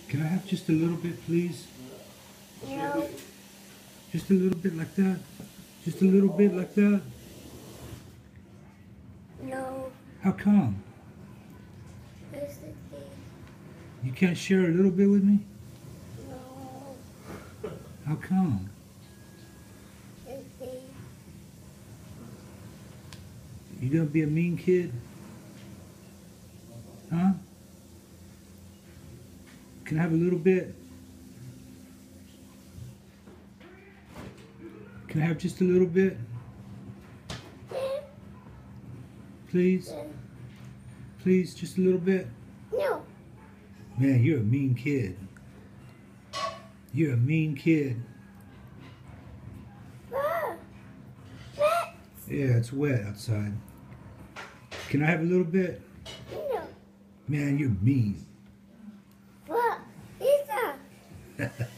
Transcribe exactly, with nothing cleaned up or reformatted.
Can I have just a little bit, please? No. Just a little bit like that? Just a little bit like that? No. How come? Here's the thing. You can't share a little bit with me? No. How come? The thing. You gonna be a mean kid? Huh? Can I have a little bit? Can I have just a little bit? Please? Please, just a little bit? No. Man, you're a mean kid. You're a mean kid. Ah. Wet. Yeah, it's wet outside. Can I have a little bit? No. Man, you're mean. What is that?